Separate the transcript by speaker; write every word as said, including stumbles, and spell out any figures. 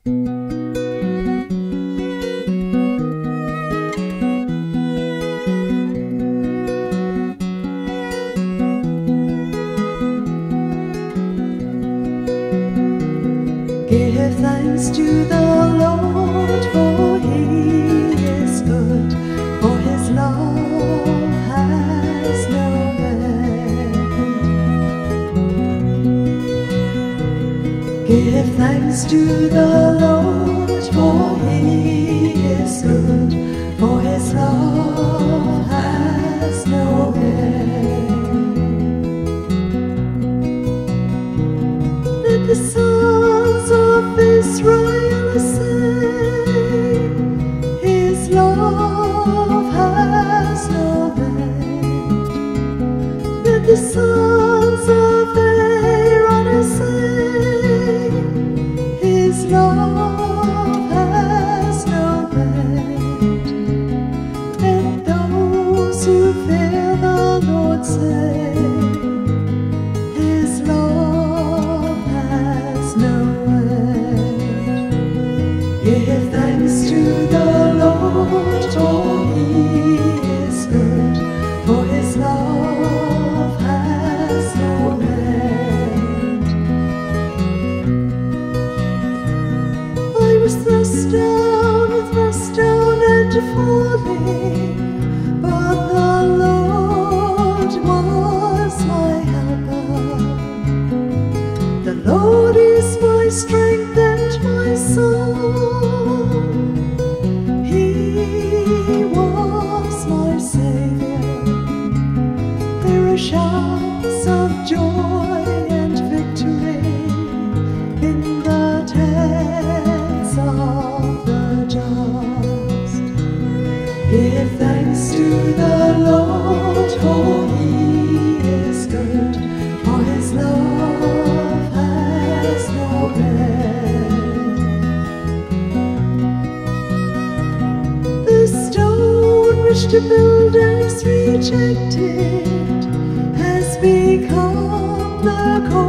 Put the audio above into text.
Speaker 1: Give thanks to the Lord, for He is good, for His love has no end. Give thanks to the Lord, for He is good, for His love has no end. Let the sons of Israel sing, His love has no end. Let the sons of Aaron sing, His love has no end. Let those who fear the Lord say, His love has no end. Give thanks to the Lord, for He is good, for His love has no end. I was thrust down, thrust down and falling, but the Lord was my helper. The Lord is my strength and my song. He was my Saviour. There are shouts of joy and victory in the tents of the just. Give thanks to the Lord, for He is good, for His love has no end. The stone which the builders rejected has become the